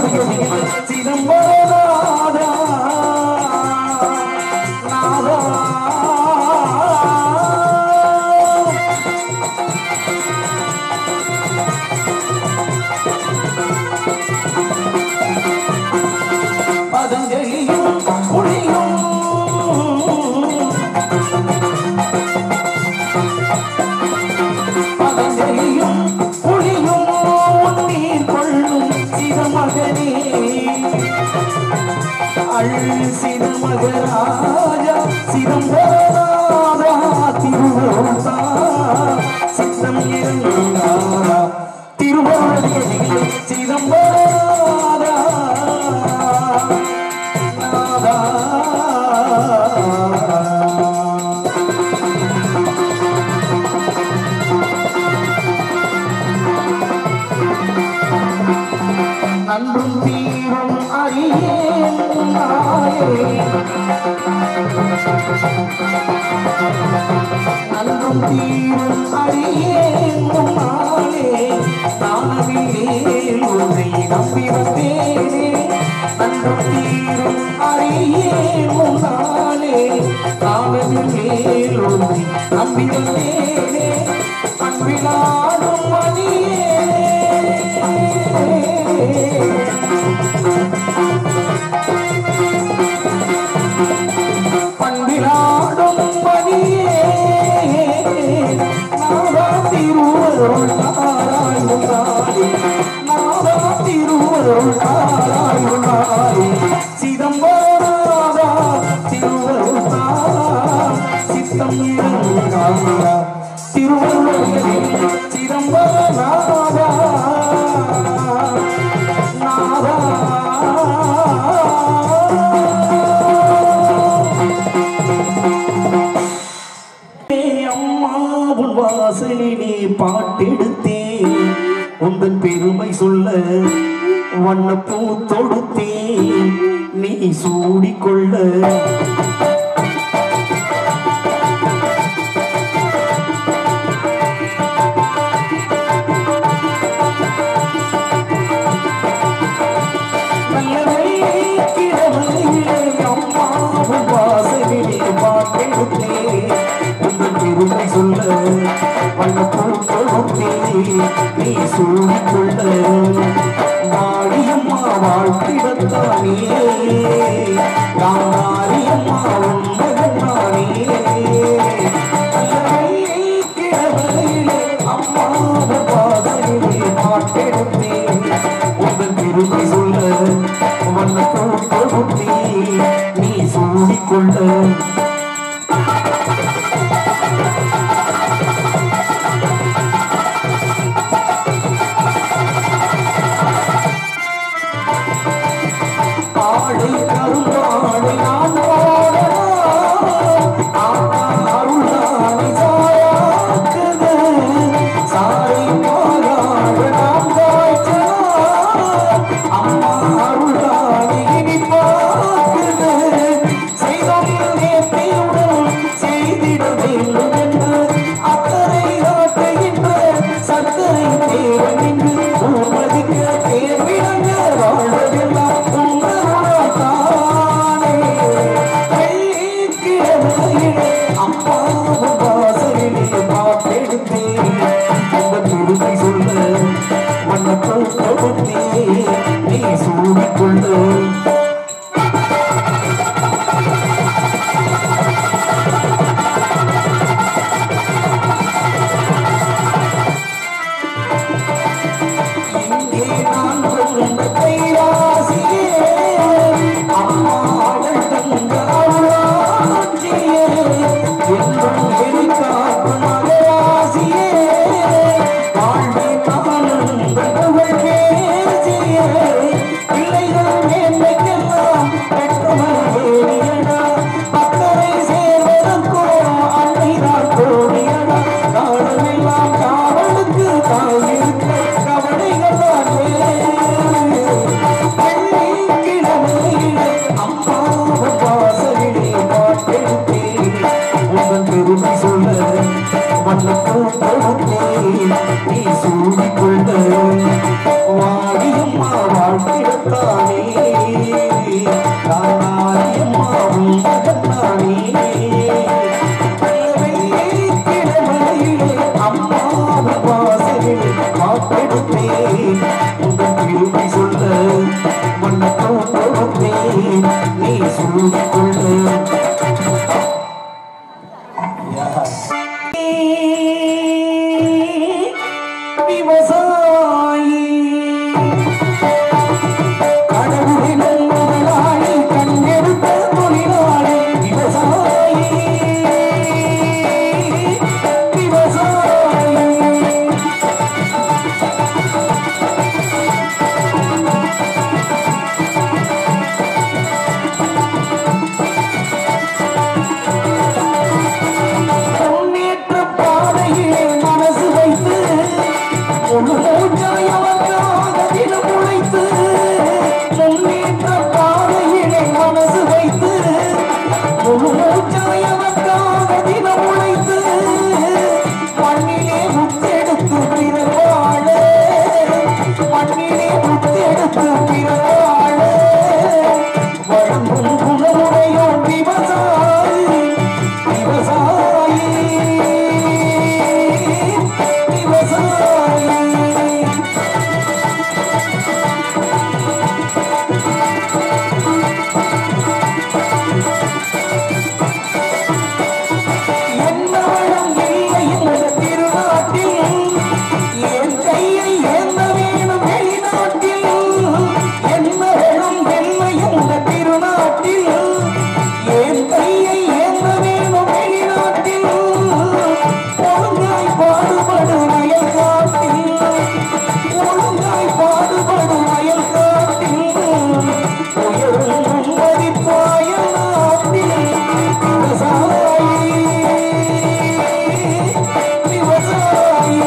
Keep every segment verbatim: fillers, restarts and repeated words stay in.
நீ சூடிக்கொள்ள வாடியம்மா வாழ்த்திடத்தான் காத்தெடுத்தேன் உங்கள் திரும்பி சொல்ல மன்னத்தோன் கொடுத்தேன் நீ சொல்லிக் கொள்ள விவசாயி கடவுளின் முதலாளி கண்ணெடுத்த தொழிலாளி விவசாயி விவசாயி முன்னேற்ற பாதையிலே மனசு வைத்து ஒரு மூச்சாயவர்காக தினம் உழைத்து முன்னேற்ற பாதையிலே மனசு வைத்து ஒரு மூச்சாயவர்காக தினம் உழைத்து மண்ணிலே முத்தெடுத்து பிறர் வாழ மண்ணிலே முத்தெடுத்து பிறர் வாழ வழங்கும் குணமுடையோம் விவசாயி விவசாயி விவசாயி என்ன வளம் இல்லை இந்த திருநாட்டில் என் கையை ஏந்த வேணும் வெளிநாட்டில் என்ன வளம் இல்லை இந்த திருநாட்டில் என் கையை ஏந்த வேணும் வெளிநாட்டில் ஒழுங்காய் பாடுபடு வயல் காட்டில் ஒழுங்காய் பாடுபடு வயல் காட்டில் உயரும் மதிப்பாய நாட்டில் விவசாயி விவசாயி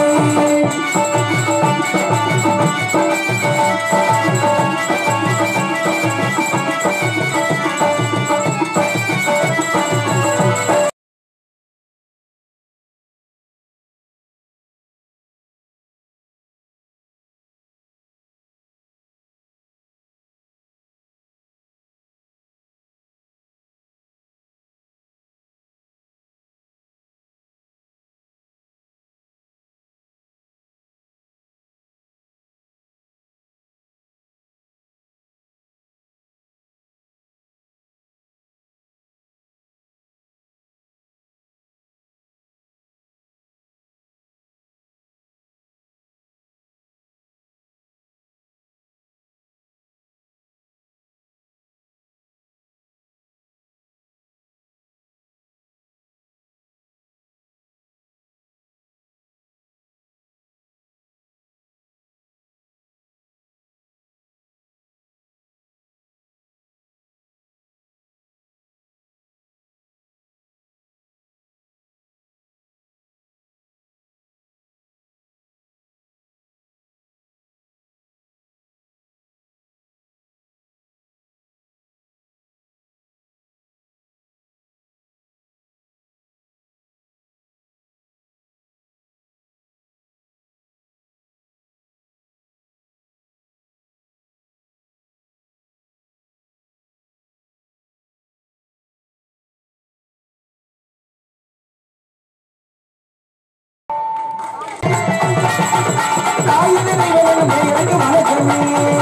தாயினை வணங்கமே எனக்கு வணக்கமே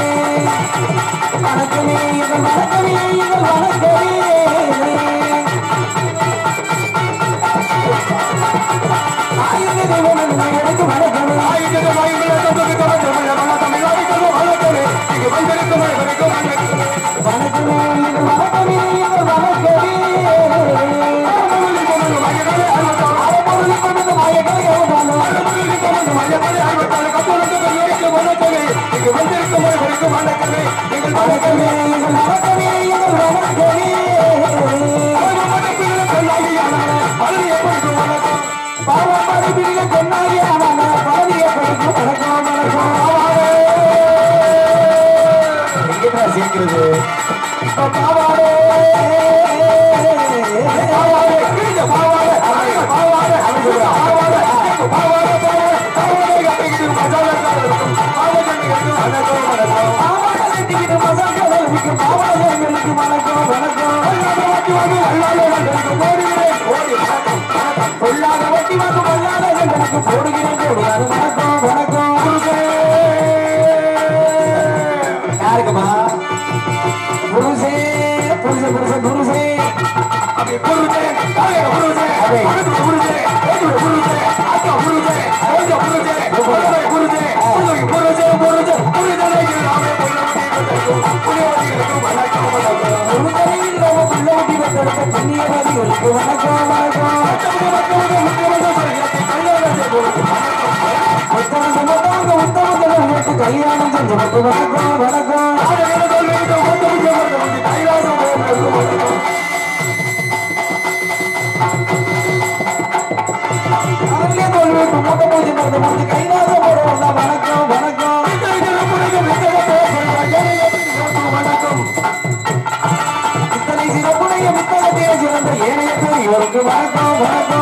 வணக்கமே இது வணக்கமே இது வணக்கமே தாயினை வணங்கமே எனக்கு வணக்கமே ஆயிரத்து வாயிலே தொகுதி தொகுதி வணக்கமே தமிழாரிக்கு வணக்கமே இங்கு வந்திருக்கும் அனைவருக்கும் வணக்கமே வணக்கமே இது வணக்கமே இது வணக்கமே போடுகிறேன் கல்யாணம் செஞ்சு வணக்கம் வணக்கம் மூட்டை பூஜை மருந்து முடிஞ்சு கைலாசம் போடுவோம் வணக்கம் வணக்கம் வணக்கம் இத்தனை சிறப்புடைய புத்தகத்தை சிறந்த ஏனைய இவருக்கு வணக்கம் வணக்கம்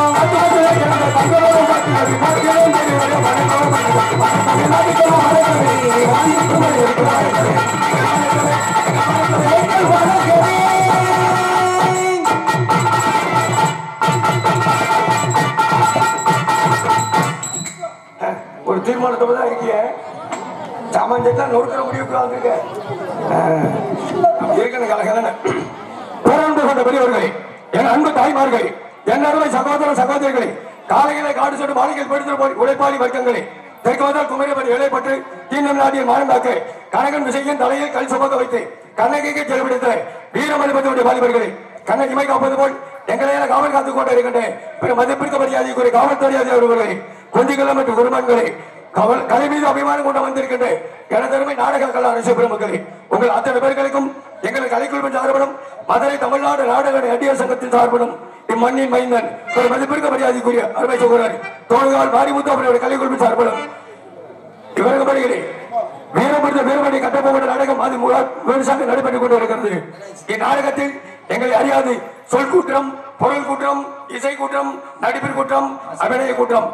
ஒரு தீர்மானத்தோட தான் இருக்கீங்க. சாமான்யத்தை நொறுக்கிற முடிவுக்கு வந்திருக்க இருக்கணும் கலகலன்னு பேரன்பு கொண்ட பெரியவர்களே, என் அன்பு தாய்மார்களே, என் அருமை சகோதர சகோதரிகளே, காலைகளை காடு சொட்டு மாளிகை படுத்த உழைப்பாளி வர்க்கங்களே, தெற்கு வந்தால் குமரிபடி இலைப்பட்டு தீனம் நாட்டிய மானந்தாக்க கனகன் விசையின் தலையை கல் சுமக்க வைத்து கண்ணகிக்கு செலவிடுத்த வீரமணிபத்தியுடைய வாலிபர்களே, கண்ணகி மை காப்பது போல் எங்களை காவல் காத்துக் கொண்டு இருக்கின்றேன். பிற மதிப்பிற்க மரியாதைக்குரிய காவல்துறை அதிகாரிகளே, குந்திகள மற்றும் குருமன்களே, கலை மீது அபிமானம் கொண்டு வந்திருக்கின்றேன் எனதருமை நாடக கலா அரசு பெருமக்களே, உங்கள் அத்தனை பேர்களுக்கும் எங்கள் கலைக்குழுவின் சார்படும் மதுரை தமிழ்நாடு நாடக நடிகர் சங்கத்தின் சார்படும் இம்மண்ணின் மைந்தன் ஒரு மதிப்பிற்க மரியாதைக்குரிய அருமை சகோதரர் தோழ்கால் மாரிமுத்து அவருடைய கலைக்குழுவின் சார்படும் இவர்கள் படுகிறே வீரபுரத்த வீரமணி கட்டப்போகிற நாடகம் அது முழுசாக நடைபெற்றுக் கொண்டு இருக்கிறது. இந்நாடகத்தில் எங்களை அறியாது சொல் குற்றம், பொருள் குற்றம், இசை குற்றம், நடிப்பின் குற்றம், அபிநய குற்றம்,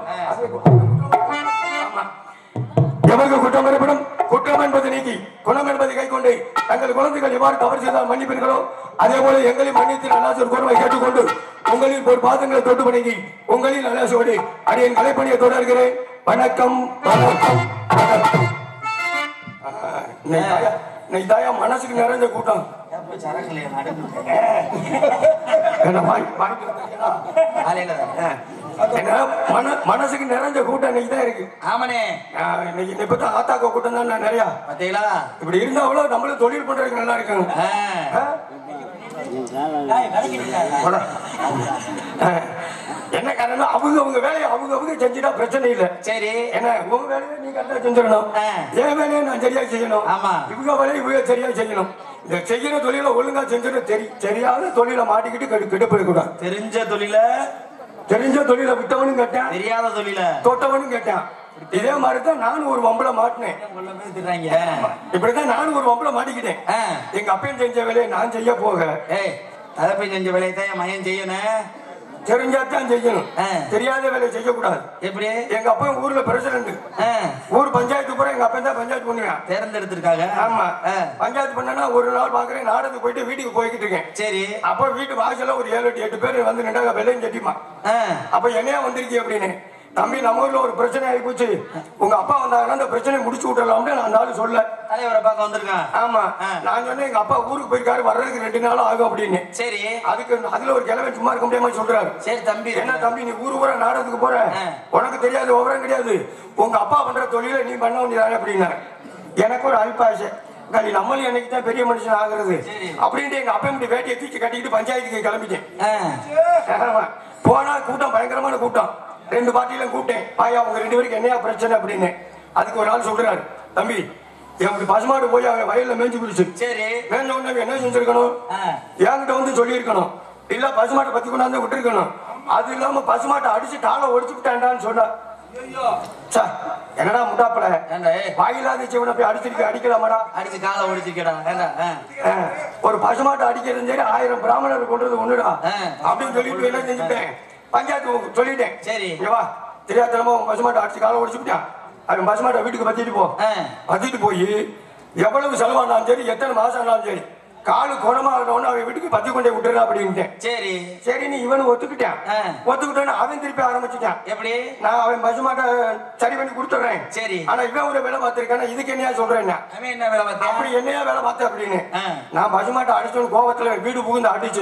எவருக்கு குற்றம் வரப்படும் குற்றம் என்பது நீக்கி குணம் என்பதை கை கொண்டு தங்கள் குழந்தைகள் எவ்வாறு தவறு செய்தால் மன்னிப்பீர்களோ அதே போல எங்களை மன்னித்து நல்லாசோர் குரமை கேட்டுக்கொண்டு உங்களில் ஒரு பாதங்களை தொட்டு வணங்கி உங்களில் நல்லாசோடு அடியின் கலைப்பணியை தொடர்கிறேன். வணக்கம் வணக்கம் வணக்கம். தாயா மனசுக்கு நிறைஞ்ச கூட்டம் மனசுக்கு நிறைஞ்ச கூட்டம் இன்னைக்கு தான் இருக்கு. ஆமாண்ணே, இன்னைக்கு இப்பதான் ஆத்தாக்க கூட்டம் தான் நிறைய. இப்படி இருந்தா அவ்வளவு நம்மளும் தொழில் பண்றதுக்கு நல்லா இருக்காங்க. என்ன காரணம், அவங்க அவங்க வேலையை அவங்க அவங்க செஞ்சுட்டா பிரச்சனை இல்லை. சரி, என்ன உங்க வேலையை நீ கரெக்டா செஞ்சிடணும், என் வேலையை நான் சரியா செய்யணும், இவங்க வேலையை இவங்க சரியா செய்யணும். இந்த செய்யற தொழில ஒழுங்கா செஞ்சுட்டு தெரியாத தொழில மாட்டிக்கிட்டு கெடுப்பது கூட. தெரிஞ்ச தொழில தெரிஞ்ச தொழில விட்டவனும் கேட்டேன், தெரியாத தொழில தொட்டவனும் கேட்டேன். இதே மாதிரிதான் நானும் ஒரு வம்பளை மாட்டினேன். இப்படிதான் நானும் ஒரு வம்பளை மாட்டிக்கிட்டேன். எங்க அப்பையும் செஞ்ச வேலையை நான் செய்ய போக அதப்பையும் செஞ்ச வேலையை தான் என் மகன் செய்யணும். தெரிஞ்சாத்தான் செய்யணும், தெரியாத வேலையை செய்யக்கூடாது. எப்படி எங்க அப்பா ஊர்ல பிரசிடண்ட், ஊர் பஞ்சாயத்து பூரா எங்க அப்பா தான் பஞ்சாயத்து பண்ணுவேன் தேர்ந்தெடுத்திருக்காங்க. ஆமா, பஞ்சாயத்து பண்ணா ஒரு நாள் பாக்குறேன் நாடகத்துக்கு போயிட்டு வீட்டுக்கு போய்கிட்டு இருக்கேன். சரி, அப்ப வீட்டு வாசல்ல ஒரு ஏழு எட்டு எட்டு பேர் வந்து நின்றாங்க வெள்ளையும் கட்டிமா. அப்ப என்னையா வந்திருக்கீங்க அப்படின்னு, தம்பி நம்ம ஊர்ல ஒரு பிரச்சனை ஆகி போச்சு, உங்க அப்பா வந்தாங்கன்னா அந்த பிரச்சனையை முடிச்சு விட்டுறலாம்னு நான் அந்த ஆளு சொல்ல தலைவரை பார்க்க வந்திருக்கேன். ஆமா, நான் சொன்னேன் எங்க அப்பா ஊருக்கு போயிருக்காரு, வர்றதுக்கு ரெண்டு நாள் ஆகும் அப்படின்னு. சரி, அதுக்கு அதுல ஒரு கிழமை சும்மா இருக்க முடியாம சொல்றாரு. சரி தம்பி, என்ன தம்பி நீ ஊரு போற நாடகத்துக்கு போற, உனக்கு தெரியாது விவரம் கிடையாது, உங்க அப்பா பண்ற தொழில நீ பண்ண வேண்டியதானே அப்படின்னா. எனக்கு ஒரு அல்பாசை, கலி நம்மளும் என்னைக்கு தான் பெரிய மனுஷன் ஆகுறது அப்படின்ட்டு எங்க அப்பா இப்படி வேட்டியை தூக்கி கட்டிக்கிட்டு பஞ்சாயத்துக்கு கிளம்பிட்டேன். போனா கூட்டம் பயங்கரமான கூட்டம், ரெண்டு பார்ட்டியிலும் கூப்பிட்டேன். பாயா உங்க ரெண்டு பேருக்கு என்னையா பிரச்சனை அப்படின்னு. அதுக்கு ஒரு ஆள் சொல்றாரு, தம்பி என் பசுமாடு போய் அவன் வயல்ல மேய்ச்சி பிடிச்சு. சரி, மேய்ஞ்ச உடனே என்ன செஞ்சிருக்கணும், என்கிட்ட வந்து சொல்லி இருக்கணும், இல்ல பசுமாட்டை பத்தி கொண்டாந்து விட்டுருக்கணும். அது இல்லாம பசுமாட்டை அடிச்சு காலை ஒடிச்சு விட்டாண்டான்னு சொன்னா. என்னடா முட்டாப்பல வாயிலாத சிவனை போய் அடிச்சிருக்க அடிக்கலாமாடா, அடிச்சு காலை ஒடிச்சிருக்கடா. ஒரு பசுமாட்டை அடிக்கிறது சரி, ஆயிரம் பிராமணர் கொண்டது ஒண்ணுடா அப்படின்னு சொல்லிட்டு என்ன செஞ்சுட்டேன், பஞ்சாயத்து சொல்லிட்டேன். சரி வா, தெரியாதனமா பசுமாட்டை அடிச்சு காலை ஒடிச்சுட்டான். அவன் பசுமாட்டை வீட்டுக்கு பத்திட்டு போ, பத்திட்டு போய் எவ்வளவு செலவானாலும் சரி, எத்தனை மாசம் ஆனாலும் சரி, காலு குணமாகணும்னு அவன் வீட்டுக்கு பத்தி கொண்டே விட்டுறா அப்படின்ட்டேன். சரி சரி நீ இவனு ஒத்துக்கிட்டான். ஒத்துக்கிட்டோன்னு அவன் திருப்பி ஆரம்பிச்சுட்டான். எப்படி, நான் அவன் பசுமாட்டை சரி பண்ணி கொடுத்துறேன். சரி, ஆனா இவன் ஒரு வேலை பார்த்திருக்கான, இதுக்கு என்னையா சொல்றேன், அப்படி என்னையா வேலை பார்த்த அப்படின்னு. நான் பசுமாட்டை அடிச்சோன்னு கோபத்துல வீடு புகுந்து அடிச்சு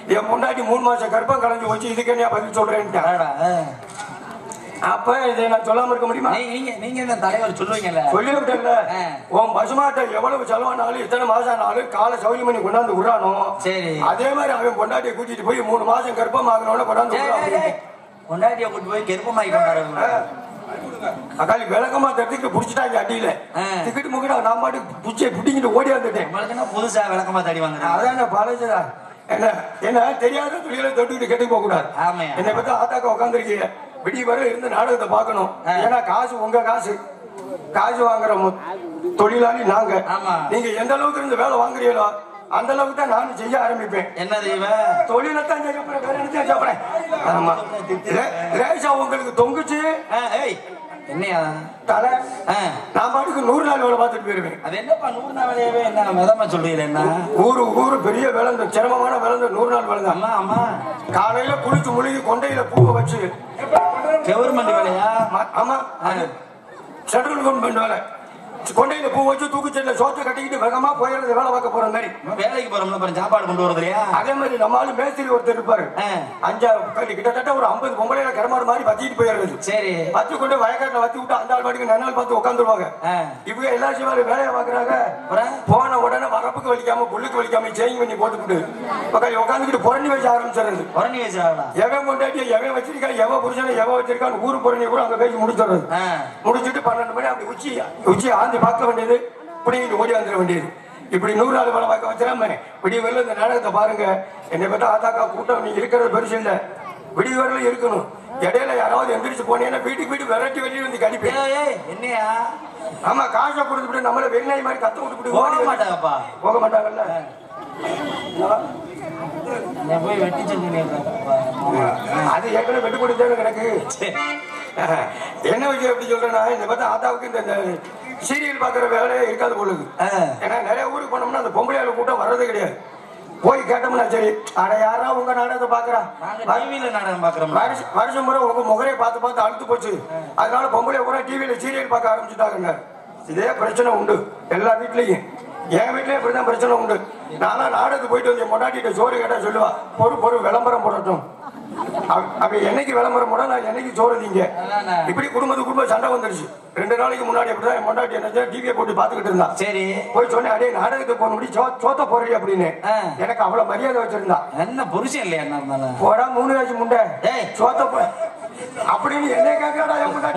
என் முன்னாடி மூணு மாசம் கர்ப்பம் கலைஞ்சு வச்சு இதுக்கு என்ன பதில் சொல்றேன்ட்டேன். அப்ப இதை நான் சொல்லாம இருக்க முடியுமா? நீங்க நீங்க இந்த தலைவர் சொல்லுவீங்கல்ல, சொல்லி விட்டேன்ல. உன் பசுமாட்டை எவ்வளவு செலவானாலும் இத்தனை மாசம் ஆனாலும் காலை சௌரி மணி கொண்டாந்து விடுறானோ, சரி அதே மாதிரி அவன் பொண்டாட்டியை கூட்டிட்டு போய் மூணு மாசம் கர்ப்பம் ஆகணும்னு கொண்டாந்து பொண்டாட்டியை கூட்டு போய் கர்ப்பமாகி கொண்டாடுறாங்க. அக்காளி விளக்கமா தடுத்துட்டு புடிச்சிட்டாங்க அடியில டிக்கெட் முக்கிட்ட நான் பாட்டுக்கு புடிச்சை புட்டிங்கிட்டு ஓடி வந்துட்டேன். புதுசா விளக்கமா தடி வாங்க அதான் பழசதா என்ன என்ன தெரியாத துணியில தொட்டுக்கிட்டு கெட்டு போக கூடாது. என்னை பத்தி ஆத்தாக்க உட்காந்துருக்கீங்க, விடிய வரை இருந்து நாடகத்தை பார்க்கணும். ஏன்னா காசு உங்க காசு, காசு வாங்குற தொழிலாளி நாங்க. நீங்க எந்த அளவுக்கு இருந்து வேலை வாங்குறீங்களோ அந்த அளவுக்கு தான் நானும் செய்ய ஆரம்பிப்பேன். என்ன தொழிலைத்தான் செய்ய போறேன், வேற என்ன செய்ய போறேன். ஆமா ரேஷா உங்களுக்கு தொங்குச்சு என்னையா தலை, நான் பாட்டுக்கு நூறு நாள் வேலை பார்த்துட்டு போயிருவேன். அது என்னப்பா நூறு நாள் வேலையவே என்ன மிதமா சொல்றீங்க? என்ன ஊரு ஊரு பெரிய வேலை, இந்த சிரமமான வேலை நூறு நாள் வேலை தான். ஆமா ஆமா, காலையில குளிச்சு முழுகி கொண்டையில பூவை வச்சு கவர்மெண்ட் வேலையா? ஆமா சென்ட்ரல் கவர்மெண்ட் வேலை. கொண்டையில பூ வச்சு தூக்குச்சல்ல சோத்தை கட்டிக்கிட்டு வேகமா போயிடுறது வேலை பார்க்க போற மாதிரி. வேலைக்கு போறோம்ல சாப்பாடு கொண்டு வரது இல்லையா? அதே மாதிரி நம்மளால மேஸ்திரி ஒருத்தர் இருப்பாரு, அஞ்சா கிட்டத்தட்ட ஒரு ஐம்பது பொம்பளையில கரமாடு மாதிரி பத்திட்டு போயிடுறது. சரி பத்தி கொண்டு வயக்காட்டுல வத்தி விட்டு அந்த ஆள் பாட்டுக்கு நன்னாள் பார்த்து உட்காந்துருவாங்க. இவங்க எல்லா சிவாலும் வேலையை பாக்குறாங்க. போன உடனே வரப்புக்கு வலிக்காம புல்லுக்கு வலிக்காம சேஞ்ச் பண்ணி போட்டுக்கிட்டு உட்காந்துக்கிட்டு புரணி வச்சு ஆரம்பிச்சிடுறது. புரணி வச்சு எவன் கொண்டாட்டி எவன் வச்சிருக்கா, எவ புருஷனை எவ வச்சிருக்கான்னு ஊரு புரணி கூட அங்க பேசி முடிச்சிடுறது. முடிச்சுட்டு பன்னெண்டு மணி அப்படி உச்சி உச்சி ஆந்தி பார்க்க வேண்டியது, பிடிங்கிட்டு ஓடி வந்துட வேண்டியது. இப்படி நூறு நாள் வேலை பார்க்க வச்சிடாம விடிய வரல இந்த நாடகத்தை பாருங்க. என்னை பத்தா ஆத்தாக்கா கூட்டம் நீங்க இருக்கிறது பெருசு இல்ல, விடிய வரல இருக்கணும். இடையில யாராவது எந்திரிச்சு போனீங்கன்னா வீட்டுக்கு வீட்டு விரட்டி வெளியே வந்து கடிப்பேன். என்னையா? ஆமா காசை கொடுத்துட்டு நம்மள வெண்ணாய் மாதிரி கத்த விட்டு போக மாட்டாங்கப்பா. போக மாட்டாங்கல்ல. போய் வெட்டி சொன்னீங்க, அது ஏற்கனவே வெட்டு கொடுத்தேன்னு கிடக்கு. என்ன விஷயம் எப்படி சொல்றேன்னா, இந்த பார்த்தா ஆத்தாவுக்கு இந்த சீரியல் பாக்குற வேலையே இருக்காது பொழுது. ஏன்னா நிறைய ஊருக்கு போனோம்னா அந்த பொம்பளையாள கூட்டம் வர்றதே கிடையாது. போய் கேட்டோம்னா சரி அட யாரா உங்க நாடகத்தை பாக்குறா, நாடகம் பாக்குறோம் வருஷம் முறை உங்க முகரையை பார்த்து பார்த்து அழுத்து போச்சு. அதனால பொம்பளை கூட டிவியில சீரியல் பார்க்க ஆரம்பிச்சுட்டாங்க. இதே பிரச்சனை உண்டு எல்லா வீட்லயும். என் வீட்லயே இப்படிதான் பிரச்சனை உண்டு. நானா நாடகத்துக்கு போயிட்டு வந்து பொண்டாட்டிட்ட சோறு கேட்டா சொல்லுவா, பொறு பொறு விளம்பரம் போடட்டும். அப்ப என்னைக்கு விளம்பரம் போட நான் என்னைக்கு சோறுதீங்க. இப்படி குடும்பத்து குடும்பம் சண்டை வந்துருச்சு. ரெண்டு நாளைக்கு முன்னாடி அப்படிதான் என் பொண்டாட்டி என்ன டிவியை போட்டு பாத்துக்கிட்டு இருந்தா. சரி போய் சொன்னேன், அடே நாடகத்துக்கு போன முடி சோத்த போறீ அப்படின்னு. எனக்கு அவ்வளவு மரியாதை வச்சிருந்தா. என்ன புருஷன் இல்லையா? என்ன போடா மூணு வயசு முண்டை சோத்த போ அப்படின்னு என்ன கேட்கடா என் முன்னாடி,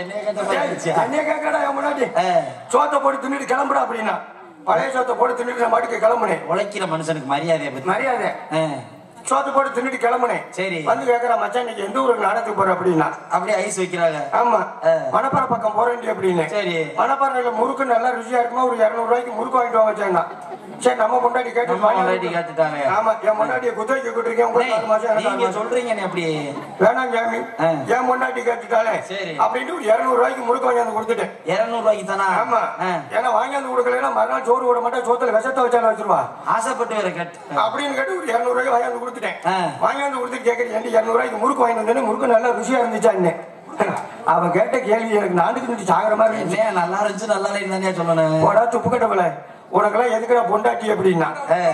என்ன கேட்கடா என் முன்னாடி சோத்த போட்டு தின்னுட்டு கிளம்புடா அப்படின்னா. பழைய சோத்த போட்டு தின்னுட்டு நான் மாட்டுக்கு கிளம்புனேன். உழைக்கிற மனுஷனுக்கு மரியாதை மரியாதை சோத்து போட்டு தின்னுட்டு கிளம்புனேன். சரி வந்து கேக்குறா, மச்சான் இன்னைக்கு எந்த ஊருக்கு நாடகத்துக்கு போற அப்படின்னா. அப்படியே ஐஸ் வைக்கிறாங்க. ஆமா மணப்பாறை பக்கம் போறேன் அப்படின்னு. சரி மணப்பாறையில முறுக்கு நல்லா ருசியா இருக்குமா, ஒரு இருநூறு ரூபாய்க்கு முறுக்கு வாங்கிட்டு வாங்க வச்சாங்க. சரி நம்ம முன்னாடி கேட்டு கேட்டுட்டாங்க. ஆமா என் முன்னாடியை குத்தகைக்கு கூட்டிருக்கேன். நீங்க சொல்றீங்க அப்படி வேணாம் ஜாமி, என் முன்னாடி கேட்டுட்டாலே அப்படின்ட்டு ஒரு இருநூறு ரூபாய்க்கு முறுக்கு வாங்கி வந்து கொடுத்துட்டேன். இருநூறு ரூபாய்க்கு தானா? ஆமா ஏன்னா வாங்கி வந்து கொடுக்கல மறுநாள் சோறு விட மாட்டேன், சோத்துல விஷத்தை வச்சாலும் வச்சிருவா ஆசைப்பட்டு வேற கேட்டு அப்படின்னு கேட்டு ஒரு இருநூறு ரூபாய்க்கு வாங்கி வந்து கொடுத்துட்டேன். வாங்கி வந்து கொடுத்துட்டு கேட்கறேன், இருநூறு ரூபாய்க்கு முறுக்கு வாங்கி வந்தேன், முறுக்கு நல்லா ருசியா இருந்துச்சா என்ன. அவன் கேட்ட கேள்வி எனக்கு நாண்டுக்கு நின்று சாகுற மாதிரி இருந்துச்சு. நல்லா இருந்துச்சு நல்லா இல்லைன்னு சொல்லணும். போடா துப்பு கட்டவில்ல, உனக்கெல்லாம் எதுக்குடா பொண்டாட்டி அப்படின்னா.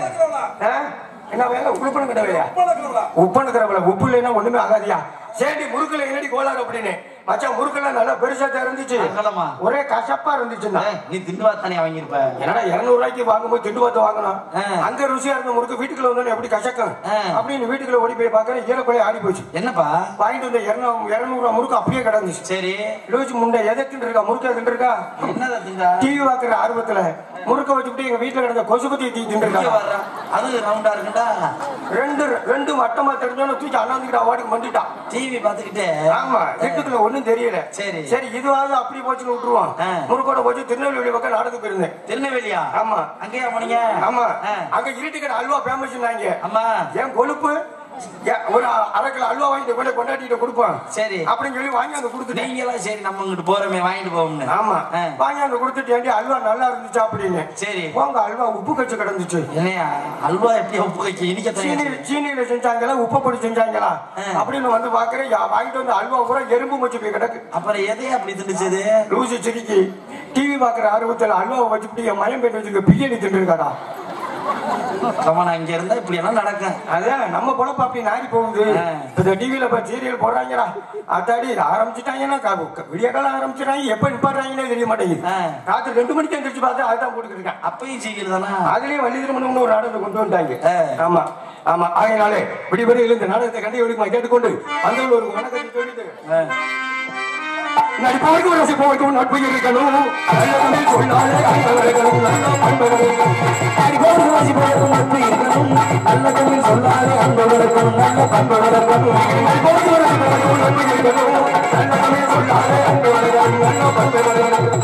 என்ன வேலை உப்புன்னு கிட்டவையா, உப்புனுக்கிறவள உப்பு இல்லைன்னா ஒண்ணுமே ஆகாதியா. சரி முறுக்குல என்னடி கோளாறு அப்படின்னு. மச்சான் முறுக்கெல்லாம் நல்லா பெருசா இருந்துச்சு, ஒரே கசப்பா இருந்துச்சுன்னா. நீ திண்டுவா தானே வாங்கிருப்ப. என்னடா இருநூறு ரூபாய்க்கு வாங்கும்போது திண்டு பார்த்து வாங்கணும். அங்க ருசியா இருந்த முறுக்கு வீட்டுக்குள்ள வந்தோன்னு எப்படி கசக்கம் அப்படின்னு வீட்டுக்குள்ள ஓடி போய் பாக்குறேன், ஈரக்குறைய ஆடி போச்சு. என்னப்பா வாங்கிட்டு வந்த இருநூறு இருநூறு ரூபாய் முறுக்கு அப்படியே கிடந்துச்சு. சரி லூச்சு முண்டை எதை திண்டு இருக்கா, முறுக்க திண்டு இருக்கா. டிவி பாக்குற ஆர்வத்துல முறுக்க வச்சுக்கிட்டு எங்க வீட்டுல கிடந்த கொசு குத்தி தீ திண்டு இருக்கா. அது ரவுண்டா இருக்குடா. ரெண்டு ரெண்டு வட்டமா தெரிஞ்சோன்னு தூக்கி அண்ணாந்துக்கிட்ட அவாட்டுக்கு வந்துட்டான். டிவி பாத்துக்கிட்டு. ஆமா வீட்டுக்குள்ள ஒண்ணும் தெரியல. சரி சரி இதுவாவது அப்படி போச்சுன்னு விட்டுருவான். முறுக்கோட போச்சு திருநெல்வேலி பக்கம் நாடகத்துக்கு போயிருந்தேன். திருநெல்வேலியா? ஆமா அங்கேயா போனீங்க? ஆமா அங்க இருட்டுக்கடை அல்வா ஃபேமஸ். ஆமா என் கொழுப்பு ஒரு அரை கிலோ அல்வா வாங்கிட்டு கொண்டு கொண்டாட்டிட்டு கொடுப்பான். சரி அப்படின்னு சொல்லி வாங்கி வந்து கொடுத்துட்டு நீங்களா சரி நம்ம இங்கிட்டு போறோமே வாங்கிட்டு போவோம்னு. ஆமா வாங்கி வந்து கொடுத்துட்டு அல்வா நல்லா இருந்துச்சு அப்படின்னு. சரி உங்க அல்வா உப்பு கச்சு கிடந்துச்சு. இல்லையா அல்வா எப்படி உப்பு கச்சு இனிக்க சீனி சீனியில செஞ்சாங்களா உப்பு பொடி செஞ்சாங்களா அப்படின்னு வந்து பாக்குறேன். வாங்கிட்டு வந்து அல்வா பூரா எறும்பு மச்சு போய் கிடக்கு. அப்புறம் எதையே அப்படி திண்டுச்சது லூசி சிரிக்கி டிவி பாக்குற ஆர்வத்தில் அல்வாவை வச்சுக்கிட்டு என் மயம் போயிட்டு வச்சுக்க பிரியாணி திண்டு இருக்காடா. நான் இங்க இருந்தா இப்படி எல்லாம் நடக்கும். அதான் நம்ம பொழப்பு அப்படி நாரி போகுது. இந்த டிவியில இப்ப சீரியல் போடுறாங்கடா, அத்தாடி ஆரம்பிச்சுட்டாங்கன்னா விடிய காலம் ஆரம்பிச்சுட்டாங்க, எப்ப நிப்பாடுறாங்கன்னே தெரிய மாட்டேங்குது. ராத்திரி ரெண்டு மணிக்கு எந்திரிச்சு பார்த்தா அதுதான் போட்டுக்கிட்டு இருக்கேன். அப்பயும் சீக்கிரம் தானே. அதுலயும் வள்ளி திருமணம்னு ஒரு நாடகத்தை கொண்டு வந்துட்டாங்க. ஆமா ஆமா, ஆகையினாலே விடிவரையில் இந்த நாடகத்தை கண்டி ஒழுக்கமா கேட்டுக்கொண்டு அந்த ஒரு வணக்கத்தை சொல்லிட்டு நடிப்பவருக்கு ஒரு ரசிப்பவருக்கும் நட்பு இருக்கணும். நல்ல தமிழ் சொன்னாலே அன்பவர்களும் நல்ல பண்பவர்களும் நடிப்பவருக்கு ரசிப்பவருக்கும் நட்பு இருக்கணும். நல்ல தமிழ் சொன்னாலே அன்பவர்களும் நல்ல பண்பவர்களும் நடிப்பவருக்கு ஒரு ரசிப்பவருக்கும் நட்பு இருக்கணும். நல்ல தமிழ் சொன்னாலே அன்பவர்களும் நல்ல பண்பவர்களும்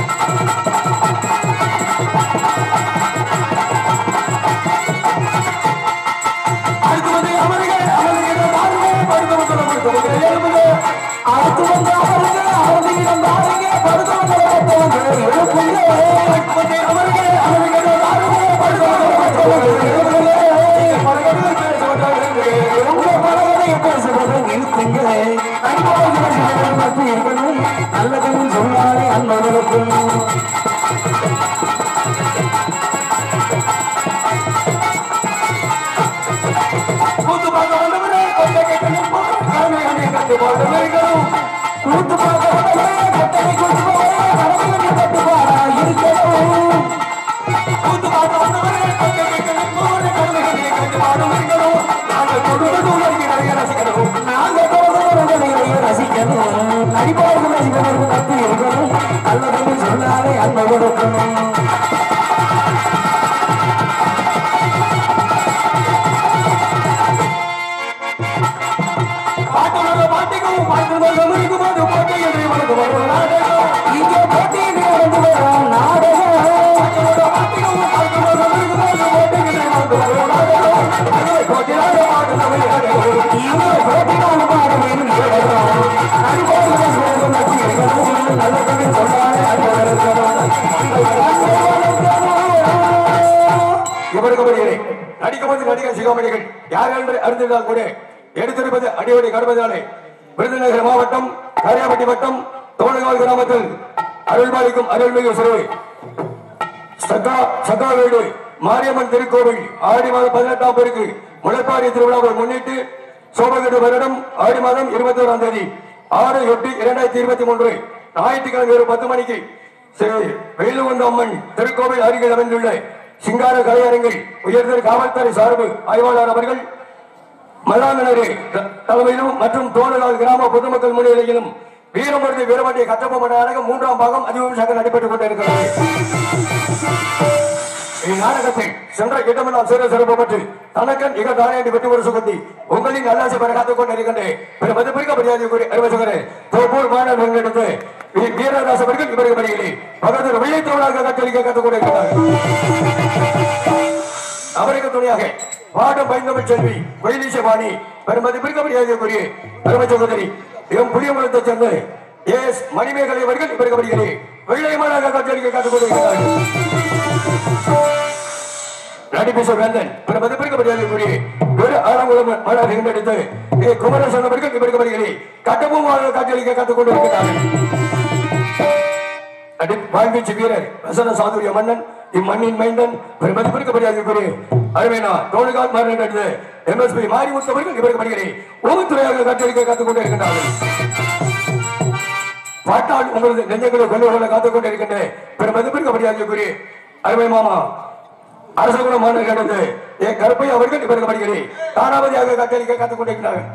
அடுத்து வந்து அமருங்கள் அமருகிற பாருங்கள் படுத்தவங்க படுத்தவங்க எழுப்புங்க. அடுத்து வந்து அமருங்க அமருகிற பாருங்க படுத்தவங்க படுத்தவங்க எழுப்புங்க. அடுத்து வந்து அமருங்க அமருகிற பாருங்க படுத்தவங்க படுத்தவங்க எழுப்புங்க. பலகடைகள் பேசுவதாக உங்க பலகடைகள் பேசுவதாக இருக்குங்க. அன்பவர்கள் நட்பு இருக்கணும். நல்லதுன்னு சொன்னாலே அன்பவர்களுக்கும் கூத்து பார்க்க வந்தவரே கொட்டை கட்டணும் கடமைகளை கட்டுப்பாடு கூத்து பார்க்க வந்தவரே கொட்டை கட்டுப்பாடு கட்டுப்பாடா இருக்கணும். கூத்து பார்க்க வந்தவரே கொட்டை கட்டணும் கடமைகளை கட்டுப்பாடு இருக்கணும். நாங்கள் கொடுவது உலகினை ரசிக்கணும். நாங்கள் கொடுவது உலகினை ரசிக்கணும். நடிப்பவர்கள் ரசிப்பவர்கள் நட்பு இருக்கணும். நல்லதுன்னு சொன்னாலே அன்பு கொடுக்கணும். இங்கே போட்டியில் நடந்து வரும் நாடகம் நடிக்கப்பது நடிகர் சிகாமணிகள் யார் என்று அறிந்திருந்தால் கூட எடுத்திருப்பது அடியோடி கடமைதானே. விருதுநகர் மாவட்டம் காரியாபட்டி வட்டம் தோழகால் கிராமத்தில் அருள்பாலிக்கும் அருள்மிகு சிறுவை சகா சகா வீடு மாரியம்மன் திருக்கோவில் ஆடி மாதம் பதினெட்டாம் பேருக்கு முளைப்பாரி திருவிழாவை முன்னிட்டு சோபகட்டு வருடம் ஆடி மாதம் இருபத்தி ஓராம் தேதி ஆறு எட்டு இரண்டாயிரத்தி இருபத்தி மூன்று ஞாயிற்றுக்கிழமை ஒரு பத்து மணிக்கு வேலுவந்தம்மன் திருக்கோவில் அருகில் அமைந்துள்ள சிங்கார கலையரங்கில் உயர்ந்த காவல்துறை சார்பு ஆய்வாளர் அவர்கள் மல்லாங்கனரே தலைமையிலும் மற்றும் தோழலால் கிராம பொதுமக்கள் முன்னிலையிலும் வீரமூர்த்தி வீரபாண்டிய கட்டபொம்மன் நாடகம் மூன்றாம் பாகம் அதிகமாக நடைபெற்றுக் கொண்டிருக்கிறது. இந்நாடகத்தை சென்ற இடமெல்லாம் சிறு சிறப்பு பெற்று தனக்கன் இக தானேண்டி வெற்றி ஒரு சுகத்தி உங்களின் நல்லாசி பெற காத்துக் கொண்டிருக்கின்றேன். மதிப்பிற்கப்படியாத கூறி அறிவிச்சுகிறேன். தோப்பூர் மாணவர்கள் எடுத்து வீரராசவர்கள் இவருக்கு பணிகளே பகதூர் வெள்ளை தோழாக கட்டளிக்க கற்றுக் கொண்டிருக்கிறார்கள். அவருக்கு துணையாக பாடம் பைந்தமிழ் செல்வி வைலீசவாணி பெருமதிப்பிற்கப்படியாக கூறிய அருமை சகோதரி எம் புளியங்குளத்தைச் சேர்ந்த எஸ் மணிமேகலை அவர்கள் இவருக்கு பணிகளே வெள்ளையமானாக கட்டளிக்க கற்றுக் கொண்டிருக்கிறார்கள். நடிபேச வேந்தன் மதிப்பிற்கப்படியாக கூறிய ஒரு ஆறாங்குளம் மாணவர் எடுத்து குமரசன் அவர்கள் இவருக்கு பணிகளே கட்டபொம்மனாக கட்டளிக்க கற்றுக் கொண்டிருக்கிறார்கள். வாழ்வீச்சு வீரர் வசன சாதுரிய மன்னன் இம்மண்ணின் மைந்தன் மதிப்பிற்கப்படியாக கூறிய அருமைனா தோழகால் மாறன் எடுத்து எம்எஸ்பி மாரிமுத்தவர்கள் இவருக்கு பணிகளே உளவுத்துறையாக கட்டளிக்க காத்துக் கொண்டிருக்கின்றார்கள். பாட்டால் உங்களது நெஞ்சங்களை கொள்ளுகளை காத்துக் கொண்டிருக்கின்ற மதிப்பிற்கப்படியாக கூறிய அருமை மாமா அரசகுல மாணவர்கள் எடுத்து என் கருப்பை அவர்கள் இவருக்கு பணிகளே தானாவதியாக கட்டளிக்க காத்துக் கொண்டிருக்கிறார்கள்.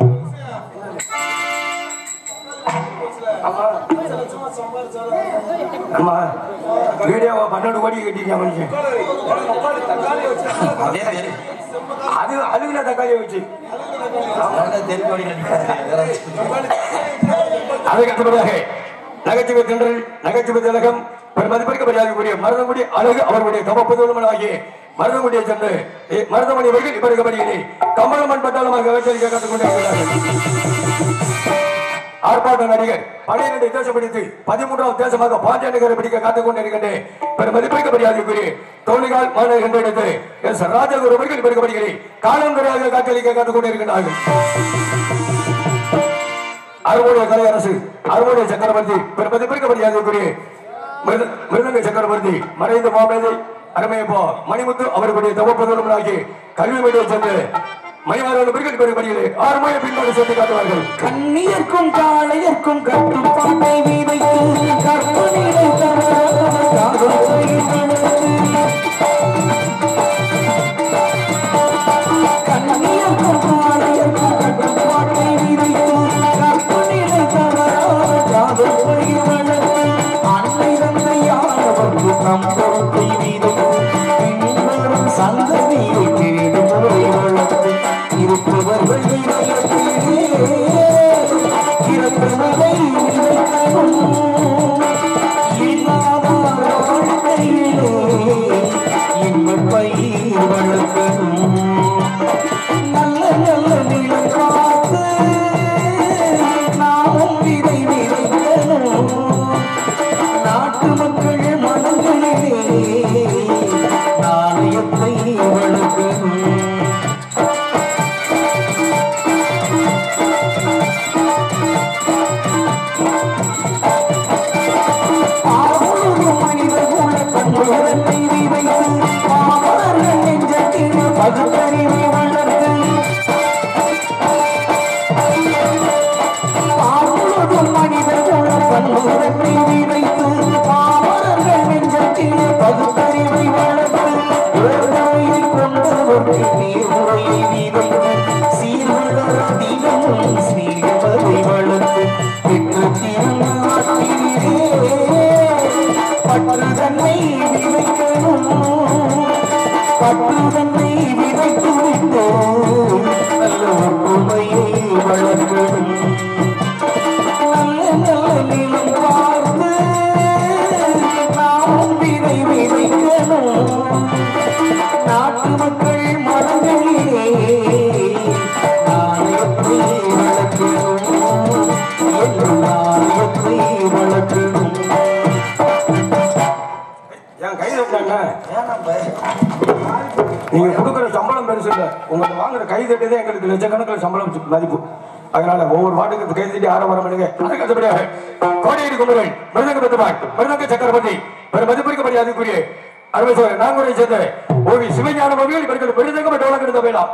வீடியோவை பன்னெண்டு கோடி கட்டிருக்கேன் மனுஷன். அது அதுல தக்காளியை வச்சு அதுக்கு அடுத்தபடியாக நகைச்சுவை திண்டல் நகைச்சுவை திலகம் மதிப்பிற்கப்படியாக கூடிய மருதங்குடி அழகு அவர்களுடைய தவப்புதல் ஆகிய மருதங்குடியை சேர்ந்து மருதமணி அவர்கள் இவருக்கு பணிகளே கமலமன் பட்டாளமாக கட்டிக்க காத்துக் கொண்டிருக்கிறார்கள். ஆர்ப்பாட்ட நடிகர் பழையனை தேசப்படுத்தி பதிமூன்றாம் தேசமாக பாண்டியநகரை பிடிக்க காத்துக் கொண்டிருக்கின்றேன். மதிப்பிற்கப்படியாக கூறி தோழிகால் மாணவர் என்று எடுத்து எஸ் ராஜகுரு அவர்கள் பிறக்கப்படுகிறேன் காலந்துறையாக காத்தளிக்க காத்துக் கொண்டிருக்கிறார்கள். அறுவடை கலையரசு அறுவடை சக்கரவர்த்தி மதிப்பிற்கப்படியாக கூறி மிருதங்க சக்கரவர்த்தி மறைந்த மாமேதை அருமையப்போ மணிமுத்து அவர்களுடைய தவப்பதோடு கல்வி மையம் சென்று மணிவாரோடு பிரிகட் பெறுபடியிலே ஆறு மாய பின்பாடு சொல்லி காட்டுவார்கள். கண்ணியர்க்கும் காளையர்க்கும் கட்டுப்பாட்டை விதைத்து கற்பனையை கண்ணியர்க்கும் காளையர்க்கும் கட்டுப்பாட்டை விதைத்து கற்பனையை தவறான காதல் வளர்த்து அன்னை தந்தையானவர்க்கு நம் பொறுப்பை விதைத்து சந்ததியை தேடும் முறை வளர்த்து இருப்பவர்கள் இறந்தவரை பயிர் வளர்க்கணும் நல்ல நல்ல நிலம் பார்த்து நாமும் விதை விதைக்கணும் நாட்டு மக்கள் மனங்களிலே நாணயத்தை வளர்க்கணும். பகுத்தறிவை வளர்த்து ஆளும் மனிதர் உள்ள பன்முகத்தை விதைத்து பாவர்கள் நெஞ்சத்தில் பகுத்தறிவை வளர்த்து உலகமையை கொண்டவர்கள் நீர்முறையை விதைத்து சீர்வளர தினமும் ஸ்ரீகமதை வளர்த்து பெற்று திருநாட்டிலே பற்று தன்னை விதைக்கணும் பற்று தன்னை விதைத்து விட்டு நல்ல ஒப்புமையை வளர்க்கணும் நல்ல நல்ல நிலம் பார்த்து நாம் விதை விதைக்கணும் நாட்டு மக்கள் மனங்களிலே நாணயத்தை வளர்க்கணும் என்ற நாணயத்தை வளர்க்கணும். என் கைது நீங்க கொடுக்குற சம்பளம் பெருசு இல்லை, உங்களுக்கு வாங்குற கை தட்டுதான் எங்களுக்கு லட்சக்கணக்கில் சம்பளம் மதிப்பு. அதனால ஒவ்வொரு வார்டுக்கு கை தட்டி ஆரவாரம் பண்ணுங்க. அதுக்கு அடுத்தபடியாக கோடியடி குமரன் மிருதங்க பெருமாள் மிருதங்க சக்கரவர்த்தி பெரும் மதிப்பிற்கும்படி அதுக்குரிய அருமை சோழ நான்குரை சேர்ந்த ஓவி சிவஞான மொழியில் இவர்கள் மிருதங்க மற்றும் வழக்கெடுத்த வேண்டாம்.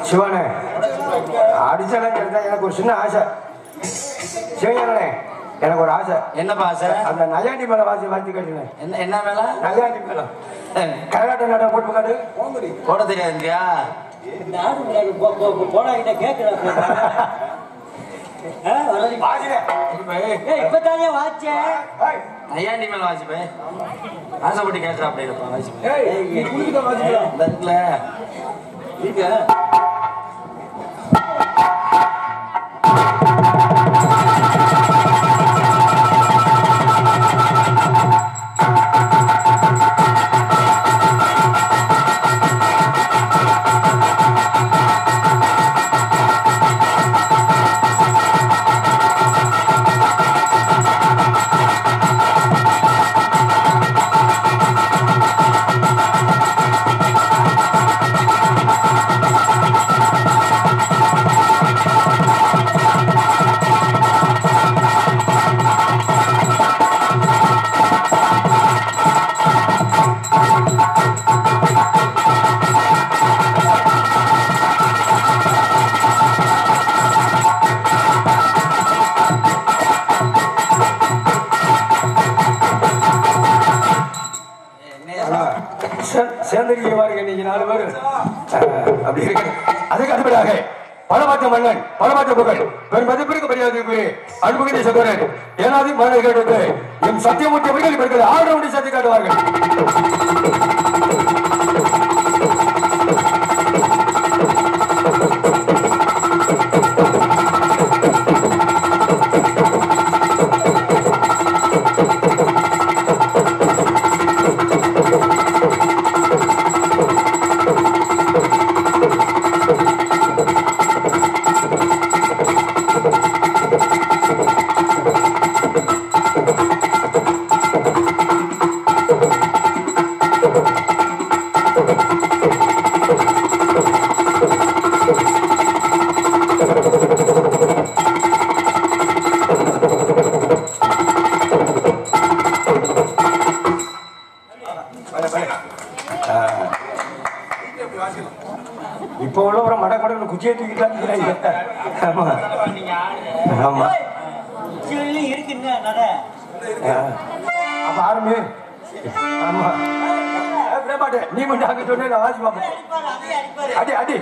சிவனே அடிச்சாலும் கேட்டா எனக்கு ஒரு சின்ன ஆசை. சிவஞானே எனக்கு ஒரு ஆசை. என்னப்பா ஆசை? அந்த நையாண்டி மேல வாசி வாசி கேட்டுங்க. என்ன என்ன மேல? நையாண்டி மேல கரகாட்ட நாட போட்டு காட்டு. போட தெரியாதுங்கயா? போடாகிட்ட கேட்கிறேன். இப்பதானே வாச்சேன். நையாண்டி மேல வாசிப்பேன். ஆசைப்பட்டு கேட்கறா அப்படிங்கப்பா வாசிப்பேன். சேர்ந்திருக்கீங்க இன்னைக்கு நாலு பேர் அப்படி இருக்கு. அதுக்கு அடுத்தபடியாக பலமாற்ற மன்னன் பலமாற்ற புகழ் பெரும் மதிப்பிற்கு மரியாதைக்கு அன்புகிற சகோதரர் ஏனாதி மன்னர் கேட்டு எம் சத்தியமூர்த்தி அவர்கள் இப்படி ஆறு மணி சத்தி காட்டுவார்கள். இப்போ உள்ள மட மடக்கு குச்சியை தூக்கிட்டாங்க. ஆமா ஆமா இருக்குங்க. அப்ப ஆரம்பி. ஆமா மாட்டேன் நீ மட்டும் அங்க சொன்ன வாசி பார்ப்பேன். அடி அடி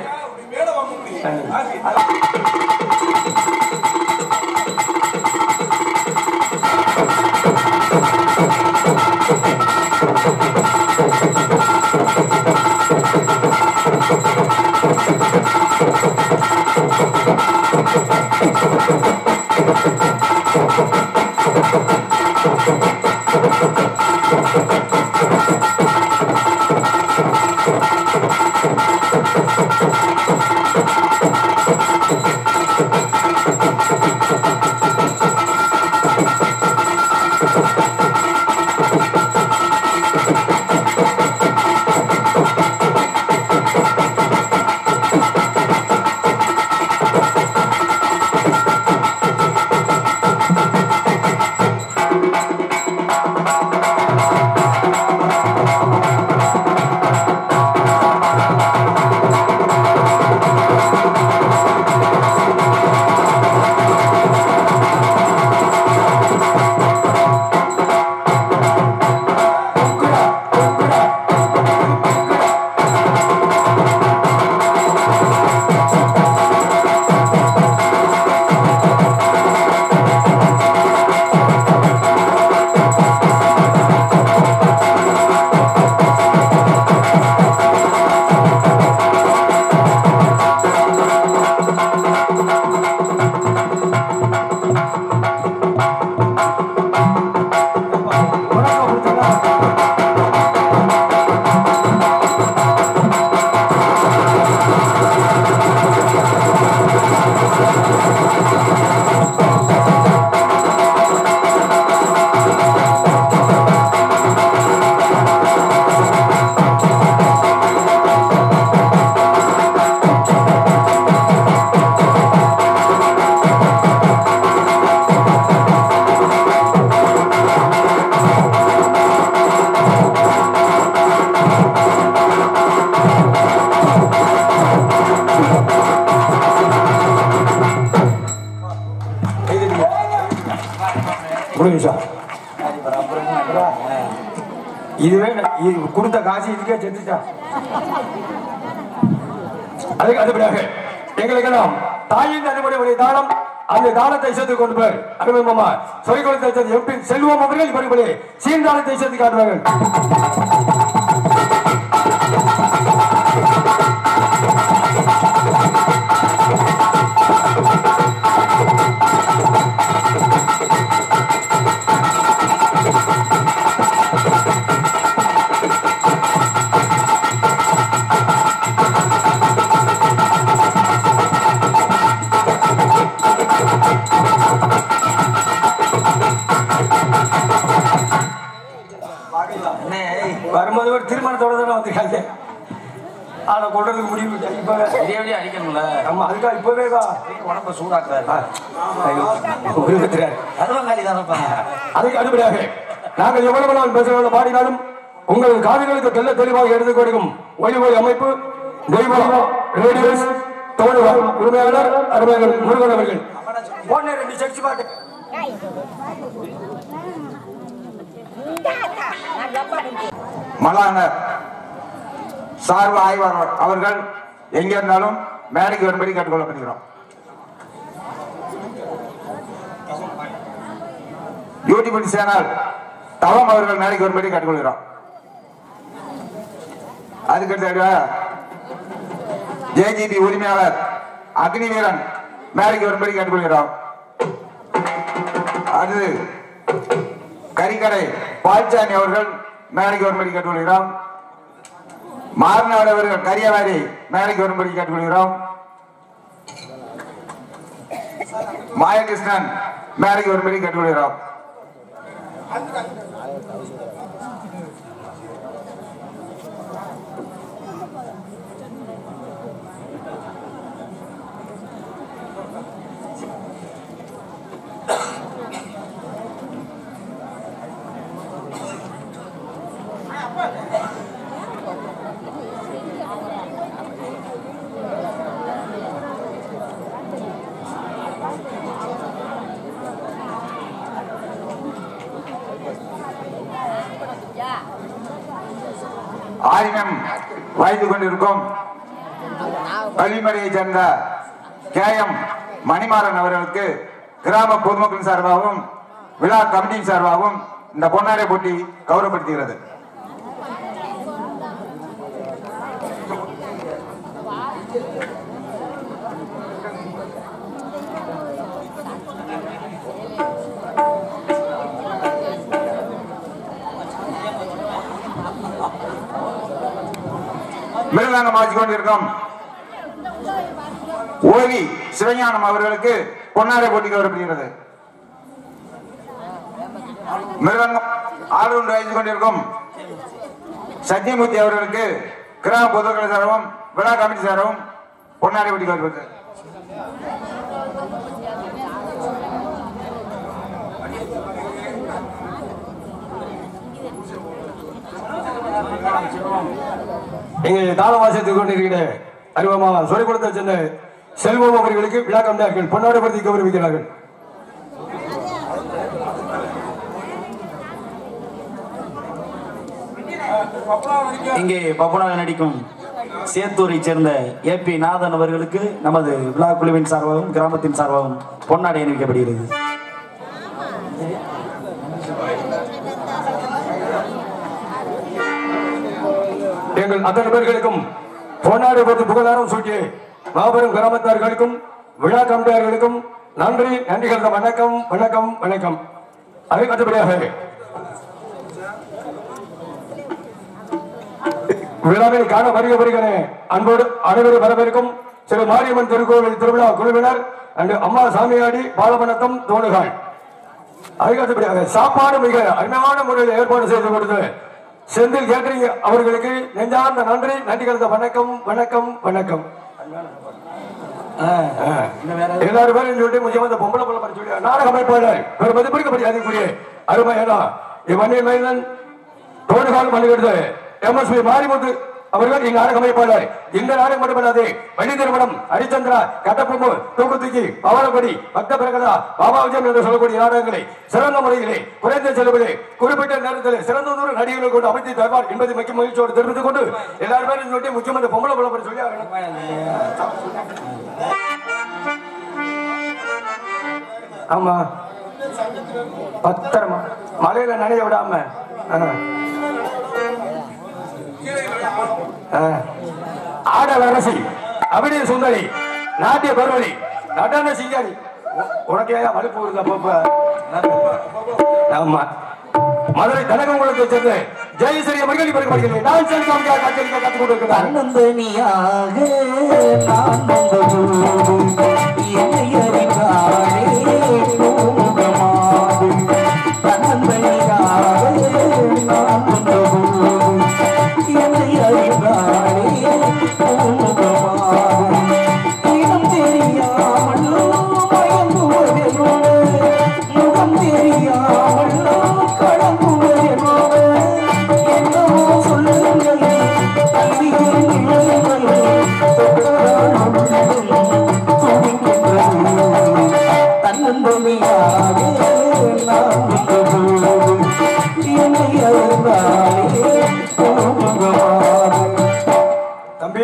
நிமிஷம் இதுவே இது கொடுத்த காசு இதுக்கே செத்துட்டா. அதுக்கு அதுபடியாக எங்களுக்கெல்லாம் தாயின் அனுமதி தானம் அந்த தானத்தை சேர்த்து கொண்டு போய் அருமை மாமா சொய்குளத்தை எம்பி செல்வம் அவர்கள் இப்படி சீர்தானத்தை சேர்த்து காட்டுவார்கள். வரும்போது ஒரு திருமணத்தோட தானே வந்திருக்காங்க. ஆனா கொள்றதுக்கு முடிவு இப்ப அடிக்கணும்ல. ஆமா அதுக்காக இப்பவே உடம்ப சூடாக்குறாரு. அதுக்கு அடுப்படியாக நாங்கள் எவ்வளவு நாள் பேசுகிறோம் பாடினாலும் உங்கள் காதுகளுக்கு தெல்ல தெளிவாக எடுத்துக் கொடுக்கும் ஒளி ஒளி அமைப்பு தெய்வம் ரேடியோஸ் தோழர் உரிமையாளர் அருமையாளர் முருகன் அவர்கள் போன ரெண்டு செக்ஸ் பாட்டு மலானர் சார்பு ஆய்வாளர் அவர்கள் எங்க இருந்தாலும் மேடைக்கு வரும்படி கேட்டுக்கொள்ளப்படுகிறோம். யூடியூப் சேனல் தவம் அவர்கள் மேடைக்கு வரும்படி கேட்டுக்கொள்கிறோம். அதுக்கடுத்த ஜேஜிபி உரிமையாளர் அக்னி வீரன் மேடைக்கு வரும்படி கேட்டுக்கொள்கிறோம். அடுத்து கரிக்கடை பால்சாமி அவர்கள் மேடைக்கு வரும்படி கேட்டுக்கொள்கிறோம். மாறநாடு அவர்கள் கரியவாடி மேடைக்கு வரும்படி கேட்டுக்கொள்கிறோம். மாயகிருஷ்ணன் மேடைக்கு வரும்படி கேட்டுக்கொள்கிறோம். ஆயிரம் வயது கொண்டிருக்கும் பள்ளிமறையை சேர்ந்த கே எம் மணிமாறன் அவர்களுக்கு கிராம பொதுமக்கள் சார்பாகவும் விழா கமிட்டியின் சார்பாகவும் இந்த பொன்னாடை போட்டி கௌரவப்படுத்துகிறது. மிருதங்கம் வாசிக் கொண்டிருக்கும் ஓவி சிவஞானம் அவர்களுக்கு பொன்னாடை போட்டி கௌரவப்படுகிறது. மிருதங்கம் ஆளுநர் வாசிக் கொண்டிருக்கும் சத்தியமூர்த்தி அவர்களுக்கு கிராம பொதுமக்கள் சார்பும் விழா கமிட்டி சார்பும் பொன்னாடை போட்டி கௌரவப்படுகிறது. இங்கே தான வாசித்துக் கொண்டிருக்கிற அறிவமாக சொல்லிக் கொடுத்த சென்னை செல்வம் அவர்களுக்கு விழா கமிட்டியார்கள் பொன்னாடைப்படுத்தி கௌரவிக்கிறார்கள். இங்கே பப்புனாக நடிக்கும் சேத்தூரை சேர்ந்த ஏ பி நாதன் அவர்களுக்கு நமது விழா குழுவின் சார்பாகவும் கிராமத்தின் சார்பாகவும் பொன்னாடை அணிவிக்கப்படுகிறது. எங்கள் அத்தனை பேர்களுக்கும் பொன்னாடை போட்டு புகழாரம் சூட்டிய மாபெரும் கிராமத்தார்களுக்கும் விழா கமிட்டியார்களுக்கும் நன்றி நன்றி கலந்த வணக்கம் வணக்கம் வணக்கம். அதுக்கு அடுத்தபடியாக விழாவை காண வருக வருகிறே அன்போடு அனைவரும் வரவேற்கும் சிறு மாரியம்மன் திருக்கோவில் திருவிழா குழுவினர் அன்று அம்மா சாமியாடி பாலவனத்தம் தோணுகாள். அதுக்கு அடுத்தபடியாக சாப்பாடு மிக அருமையான முறையில் ஏற்பாடு செய்து கொடுத்து செந்தில் கேட்டரிங் அவர்களுக்கு நெஞ்சார்ந்த நன்றி நன்றி கலந்த வணக்கம் வணக்கம் வணக்கம். எல்லாரும் பேரும் சொல்லிட்டு முக்கியமாக பொம்பளை பொம்பளை பண்ணி சொல்லி நாடக அமைப்பாளர் ஒரு மதிப்பிற்கும்படி அதுக்குரிய அருமையான இவ்வண்ணி மனிதன் தோடுகால் மணிகிறது எம் எஸ் பி மாரிமுத்து அவர்கள் இந்நாடகம் அமைப்பாளர். இந்த நாடகம் மட்டுமல்லாது வள்ளி திருமணம், ஹரிச்சந்திரா, கட்டப்பொம்பு, தூக்குத்துக்கி, பவளப்படி, பக்த பிரகதா, பாபா விஜயம் என்று சொல்லக்கூடிய நாடகங்களை சிறந்த முறையிலே குறைந்த செலவிலே குறிப்பிட்ட நேரத்தில் சிறந்த தூர நடிகர்கள் கொண்டு அமைத்து தருவார் என்பதை மிக்க மகிழ்ச்சியோடு தெரிவித்துக் கொண்டு எல்லாரும் பேரும் சொல்லி முக்கியமான பொம்பளை புலப்பட சொல்லி ஆமா பத்திரமா மலையில நனைய விடாம ஆடல் அரசி, அபிநய சுந்தரி, நாட்டிய பருவலி, நடன சிங்காரி. உனக்கு ஏன் மறுப்பு வருது அப்பப்ப? ஆமா மதுரை கனகங்குளத்தை சேர்ந்த ஜெயஸ்ரீ மகிழ்ச்சி பெருமாள் நான் சேர்ந்து காட்சியளிக்க கற்றுக் கொண்டிருக்கிறார். தம்பி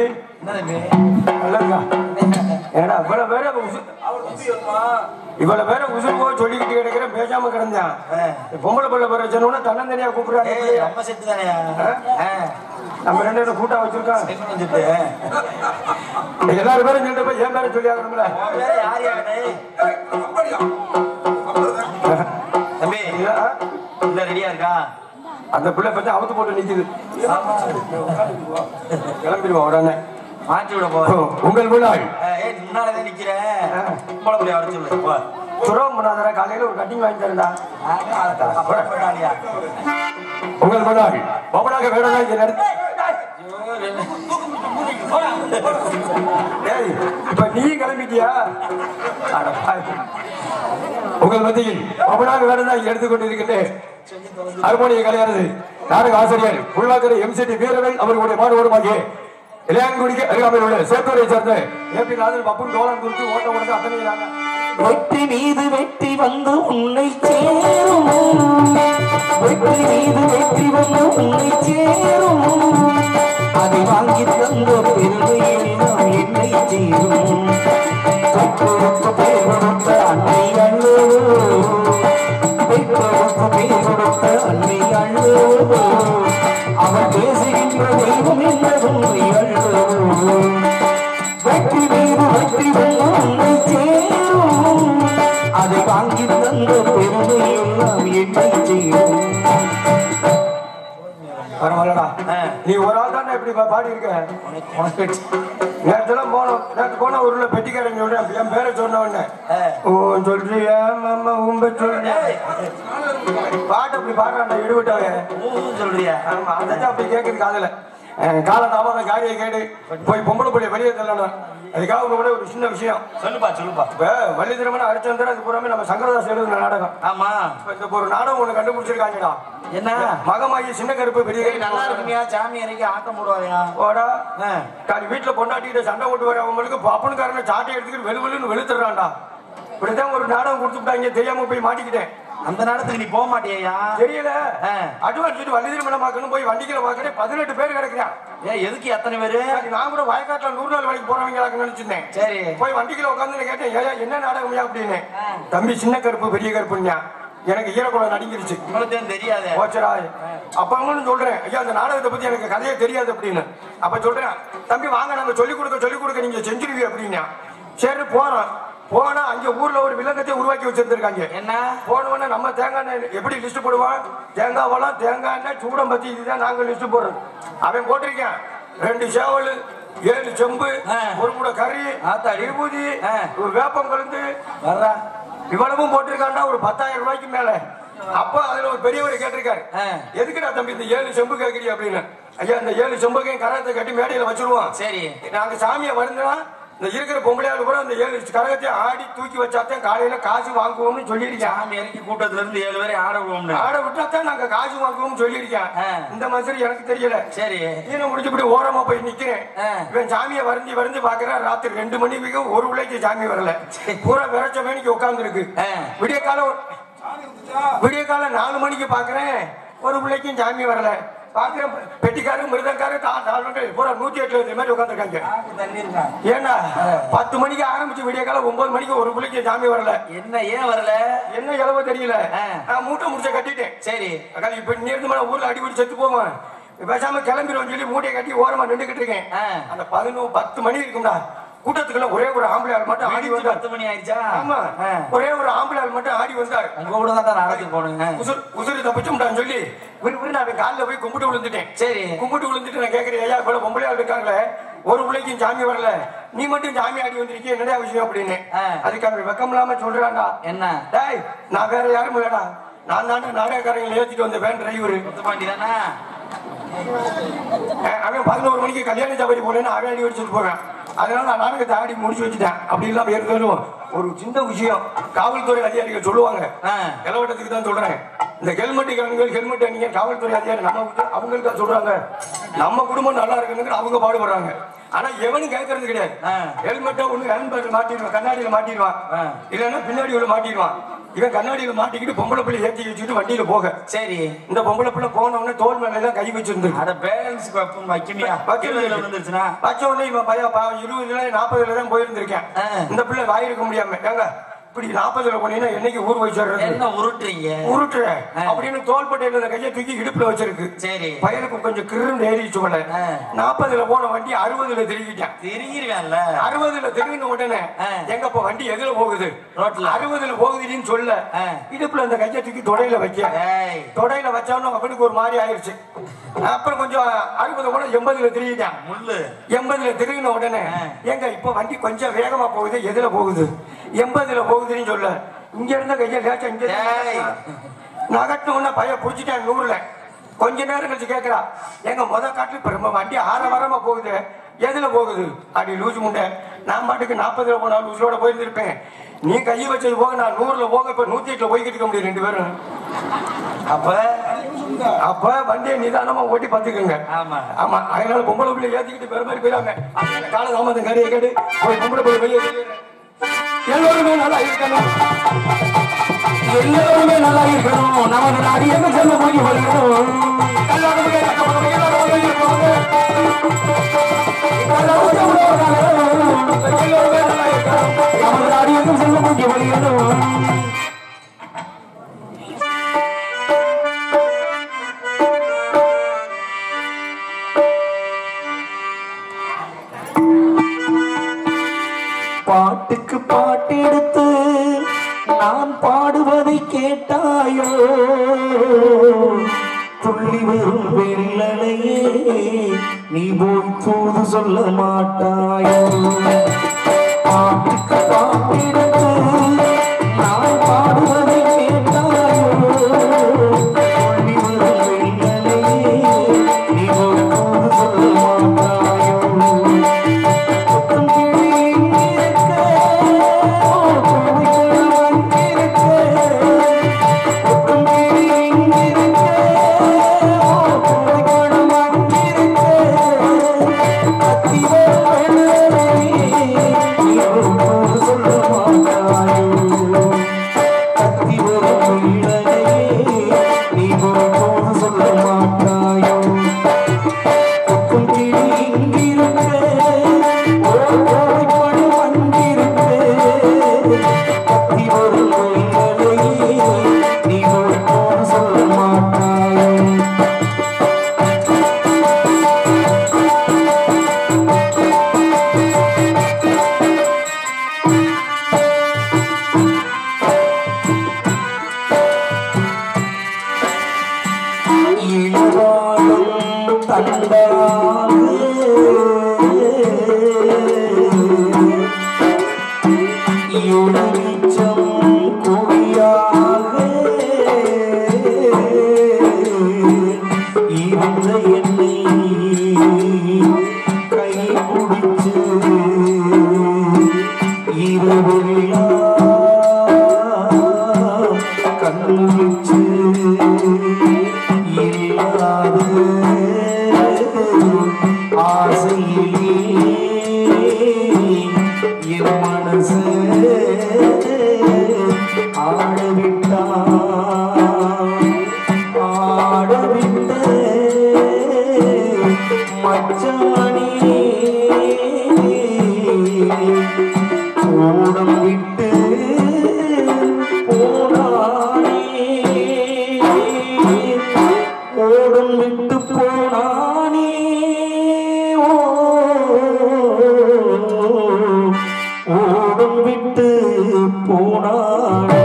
இவ்வளவு பேர உசுறு போய் சொல்லிக்கிட்டு கிடைக்கிறேன், பேசாம கிடந்தேன். பொம்பளை பிள்ளை பேர சொன்ன தன்னந்தனியா கூப்பிடுறாங்க. நம்ம ரெண்டு பேரும் கூட்டா வச்சிருக்கோம். எல்லாரும் பேரும் சொல்லிட்டு போய் என் பேர சொல்லி ஆகணும்ல. தம்பி ரெடியா இருக்கா? அந்த பிள்ளை பத்தி அவுத்து போட்டு நிக்குது. கிளம்பிடுவோம் உடனே மாற்றி விட போறோம். உங்கள் முன்னாள் முன்னாலதான் நிக்கிறேன். துரோகம் பண்ணாதரா, காலையில ஒரு கட்டிங் வாங்கி தரேன்டா. உங்கள் முன்னாள் பவனாக வேடனா இங்க நடத்து. இப்ப நீயும் கிளம்பிட்டியா? உங்கள் மத்தியில் பவனாக வேடனா எடுத்துக்கொண்டு இருக்கின்றேன். ஹார்மோனிய கலைஞரது நாடக ஆசிரியர் புல்லாக்கரை எம்சிடி வீரர்கள் அவர்களுடைய மாணவருமாகிய இளையான்குடிக்கு அருகாமையில் உள்ள சேத்தூரை சேர்ந்த ஏபி நாதன் பப்புன் தோழன் குறித்து ஓட்ட ஓடுறது அத்தனையிலாங்க. வெற்றி மீது வெற்றி வந்து உன்னை சேரும், வெற்றி மீது வெற்றி வந்து உன்னை சேரும், அதை வாங்கி தந்த பெருமையில் நாம் என்னை சேரும். பெற்றோருக்கு பேர் கொடுத்த அன்னை அள்ளோ, பெற்றோருக்கு பேர் கொடுத்த அன்னை அள்ளோ, அவர் பேசுகின்ற தெய்வம் என்பது உண்மை அள்ளோ. வெற்றி மீது வெற்றி வந்து உன்னை சேரும், அதை வாங்கி தந்த பெருமையில் நாம் என்னை சேரும். பரவாயில்லடா, நீ ஒரு ஆள் தானே இப்படி பாடி இருக்க. நேரத்தெல்லாம் போனோம், நேற்று போன ஊர்ல பெட்டிக்காரன் சொல்றேன், என் பேரை சொன்ன உடனே ஓ சொல்றியா மாமா உங்க சொல்ற பாட்டு அப்படி பாடுறாண்டா எடுவிட்டாங்க சொல்றியா? ஆமா, அதான் அப்படி கேட்குது காதல. கால தாமதம் காரியை கேடு போய் பொம்பளை பிள்ளை வெளியே தள்ளணும். அதுக்காக கூட ஒரு சின்ன விஷயம் சொல்லுப்பா சொல்லுப்பா. இப்ப வள்ளி திருமணம் ஹரிச்சந்திரன் அது பூராமே நம்ம சங்கரதாஸ் எழுதுன நாடகம். ஆமா, இந்த ஒரு நாடகம் ஒண்ணு கண்டுபிடிச்சிருக்காங்கடா. என்ன? மகமாயி சின்ன கருப்பு பெரிய நல்லா இருக்குமியா, சாமி இறக்கி ஆட்டம் போடுவாயா? ஓடா காலி வீட்டுல பொண்டாட்டிட்டு சண்டை போட்டு வர அவங்களுக்கு அப்பனுக்காரன சாட்டை எடுத்துக்கிட்டு வெளு வெளுன்னு வெளுத்துறான்டா. இப்படிதான் ஒரு நாடகம் கொடுத்துட்டாங்க, தெரியாம போய் மாட்டிக்கிட்டேன். அந்த நேரத்துக்கு நீ போக மாட்டியா? தெரியல, அட்வான்ஸ் வள்ளி திருமணம் பார்க்கணும் போய் வண்டிகளை பார்க்கறேன், பதினெட்டு பேர் கிடைக்கிறான். ஏன் எதுக்கு எத்தனை பேரு? நான் கூட வயக்காட்டுல நூறு நாள் வேலைக்கு போறவங்க நினைச்சிருந்தேன். சரி போய் வண்டிகளை உட்காந்து கேட்டேன், ஏயா என்ன நாடகம் அப்படின்னு. தம்பி சின்ன கருப்பு பெரிய கருப்பு냐, எனக்கு ஈரக்குளம் நடிங்கிருச்சு. தெரியாது ஓச்சரா அப்பன்னு சொல்றேன், ஐயா அந்த நாடகத்தை பத்தி எனக்கு கதையே தெரியாது அப்படின்னு. அப்ப சொல்றேன், தம்பி வாங்க நாங்க சொல்லிக் கொடுக்க சொல்லிக் கொடுக்க நீங்க செஞ்சிருவீங்க அப்படின்னா. சரி போறோம். போனா அங்க ஊர்ல ஒரு விலங்கத்தை உருவாக்கி வச்சிருந்திருக்காங்க. என்ன போனவொடனே நம்ம தேங்காய் எண்ணெய் எப்படி லிஸ்ட் போடுவோம்? தேங்காய் பழம், தேங்காய் எண்ணெய், சூடம் பத்தி இதுதான் நாங்க லிஸ்ட் போடுறோம். அவன் போட்டிருக்கேன் ரெண்டு சேவல், ஏழு செம்பு, ஒரு கூட கறி, விபூதி, ஒரு வேப்பம் கலந்து இவ்வளவும் போட்டிருக்காண்டா ஒரு பத்தாயிரம் ரூபாய்க்கு மேல. அப்ப அதுல ஒரு பெரியவர் கேட்டிருக்காரு, எதுக்குடா தம்பி இந்த ஏழு செம்பு கேட்கறீங்க அப்படின்னு. ஐயா இந்த ஏழு செம்புக்கையும் கரத்தை கட்டி மேடையில வச்சிருவோம். சரி நாங்க சாமியை வருந்தா இந்த இருக்கிற பொம்பளையாளு கூட அந்த ஏழு கரகத்தை ஆடி தூக்கி வச்சாத்தான் காலையில காசு வாங்குவோம்னு சொல்லியிருக்கேன். சாமி இறக்கி கூட்டத்துல இருந்து ஏழு பேரை ஆட விடுவோம்னு ஆட விட்டாத்தான் நாங்க காசு வாங்குவோம்னு சொல்லியிருக்கேன். இந்த மாதிரி எனக்கு தெரியல. சரி ஈன முடிச்சுப்படி ஓரமா போய் நிக்கிறேன். இவன் சாமியை வருந்தி வருந்தி பாக்குறேன். ராத்திரி ரெண்டு மணிக்கு ஒரு பிள்ளைக்கு சாமி வரல. பூரா விரைச்ச மேனிக்கு உட்கார்ந்து இருக்கு. விடிய காலம் விடிய காலம் நாலு மணிக்கு பாக்குறேன். ஒரு பிள்ளைக்கும் சாமி வரல. பாக்குறேன் பெட்டிக்காரு மிருதக்காரு பூரா நூத்தி எட்டு மாதிரி உட்காந்துருக்காங்க. ஏன்னா பத்து மணிக்கு ஆரம்பிச்சு விடிய காலம் ஒன்பது மணிக்கு ஒரு பிள்ளைக்கு சாமி வரல. என்ன ஏன் வரல என்ன இளவோ தெரியல. நான் மூட்டை முடிச்ச கட்டிட்டேன். சரி இப்ப நேர்ந்து மேல ஊர்ல அடிபடி செத்து போவேன். பேசாம கிளம்பிடுவோம் சொல்லி மூட்டையை கட்டி ஓரமா நின்றுகிட்டு இருக்கேன். அந்த பதினொன்று பத்து மணி இருக்கும்டா. கூட்டத்துக்குள்ள ஒரே ஒரு ஆம்பளை ஆள் மட்டும் ஆடி வந்து பத்து மணி ஆயிடுச்சா? ஆமா ஒரே ஒரு ஆம்பளை ஆள் மட்டும் ஆடி வந்தார். உங்க கூட தான் நாளைக்கு போனுங்க. உசுர் உசுறு தப்பிச்சுட்டான்னு சொல்லி விரு நான் காலில் போய் கும்பிட்டு விழுந்துட்டேன். சரி கும்பிட்டு விழுந்துட்டு நான் கேட்கிறேன், ஐயா இவ்வளவு பொம்பளை ஆள் இருக்காங்களே ஒரு பிள்ளைக்கும் சாமி வரல, நீ மட்டும் சாமி ஆடி வந்திருக்கீங்க என்னடா விஷயம் அப்படின்னு. அதுக்காக வெக்கம் இல்லாம சொல்றான்டா. என்ன டேய் நான் வேற யாரும் இல்லடா, நான் தானே நாடகக்காரங்களை ஏற்றிட்டு வந்த வேன் டிரைவர் முத்துப்பாண்டி தானே. அவன் பதினோரு மணிக்கு கல்யாண சபரி போனேன்னு அவன் அடி வச்சுட்டு போறேன். அதனால நான் நாடகத்தை ஆடி முடிச்சு வச்சுட்டேன். அப்படி இல்லாம இருந்தாலும் ஒரு சின்ன விஷயம் காவல்துறை அதிகாரிகள் சொல்லுவாங்க. இளவட்டத்துக்கு தான் சொல்றேன். இந்த ஹெல்மெட் ஹெல்மெட் அணிங்க காவல்துறை அதிகாரி நம்ம அவங்களுக்கு தான் சொல்றாங்க. நம்ம குடும்பம் நல்லா இருக்குன்னு அவங்க பாடுபடுறாங்க. ஆனா எவனும் கேட்கறது கிடையாது. ஹெல்மெட்டை ஒண்ணு ஹெல்மெட் மாட்டிடுவான், கண்ணாடியில மாட்டிடுவான், இல்லைன்னா பின்னாடி உள்ள மாட்டிடுவான். இவன் கண்ணாடியில மாட்டிக்கிட்டு பொம்பளை பிள்ளை ஏற்றி வச்சுக்கிட்டு வண்டியில போக. சரி இந்த பொம்பளை பிள்ளை போன உடனே தோல் மேல எல்லாம் கை வச்சிருந்துருக்கு. அத பேலன்ஸ் வைக்கலையா? வந்துருச்சுன்னா வச்ச உடனே இவன் பையன் இருபதுல நாற்பதுல தான் போயிருந்திருக்கேன். இந்த பிள்ளை வாயிருக்க முடியாம ஏங்க இப்படி நாற்பதுல போனீங்கன்னா என்னைக்கு ஊர் வச்சிடுறது என்ன உருட்டுறீங்க உருட்டுறேன் அப்படின்னு தோள்பட்டையில கையை தூக்கி இடுப்புல வச்சிருக்கு. சரி பையனுக்கு கொஞ்சம் கிருன்னு ஏறிச்சு போல. நாற்பதுல போன வண்டி அறுபதுல திரும்பிட்டான். திரும்பிடுவேன்ல அறுபதுல திரும்பின உடனே எங்க இப்ப வண்டி எதுல போகுது? ரோட்ல அறுபதுல போகுதுன்னு சொல்ல இடுப்புல அந்த கையை தூக்கி தொடையில வைக்க. தொடையில வச்சாலும் அவனுக்கு ஒரு மாதிரி ஆயிடுச்சு. அப்புறம் கொஞ்சம் அறுபது கூட எண்பதுல திரும்பிட்டான். முள்ளு எண்பதுல திரும்பின உடனே எங்க இப்ப வண்டி கொஞ்சம் வேகமா போகுது, எதுல போகுது? எண்பதுல போகுதுன்னு சொல்ல இங்க இருந்த கையை லேச்சா இங்க நகட்டின பையன் புடிச்சிட்டான் நூறுல. கொஞ்ச நேரம் கழிச்சு கேட்கிறா, எங்க முத காட்டுல இப்ப ரொம்ப வண்டி ஆற வாரமா போகுது, எதுல போகுது? அப்படி லூசு முண்டை, நான் பாட்டுக்கு நாற்பதுல போனா லூசோட போயிருந்திருப்பேன். நீ கையை வச்சது போக நான் நூறுல போக இப்ப நூத்தி எட்டுல போய்கிட்டு இருக்க முடியும் ரெண்டு பேரும். அப்ப அப்ப வண்டியை நிதானமா ஓட்டி பாத்துக்கோங்க. ஆமா ஆமா அதனால பொம்பளை பிள்ளை ஏத்திக்கிட்டு வேற மாதிரி போயிடாங்க. கால தாமதம் கரையை கேட்டு போய் பொம்பளை பிள்ளை வெளியே எல்லோருமே நல்லா இருக்கணும், எல்லோருமே நல்லா இருக்கணும். நமது நாடு எங்க செல்ல போய் வருகிறோம். எல்லாருமே நல்லா இருக்கணும். நமது நாடு எங்க செல்ல போய் வருகிறோம். பாட்டுக்கு பாட்டு எடுத்து நான் பாடுவதை கேட்டாயோ, துள்ளி வரும் வெள்ளலையே நீ போய் தூது சொல்ல மாட்டாயோ. பாட்டுக்கு பாட்டு எடுத்து நான் பாடுவதை கேட்டாயோ, துள்ளி வரும் வெள்ளலையே நீ போய் தூது சொல்ல மாட்டாயோ. என்னை கை பிடிச்சு ஆசையிலே என் மனசு ஆடவிட்டான் ஆடவிட்ட மச்சானே ஓடம் விட்டு போனானே ஓடம் விட்டு போனானே ஓடம் விட்டு போனானே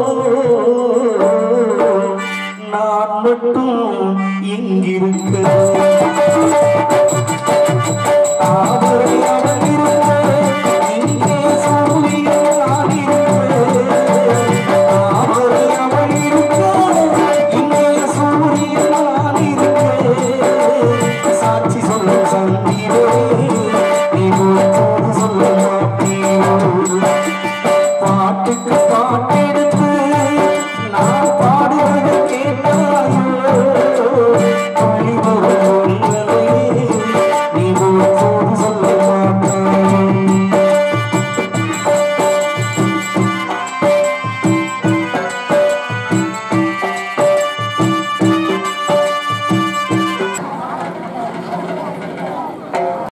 நான் மட்டும் இங்கிருக்க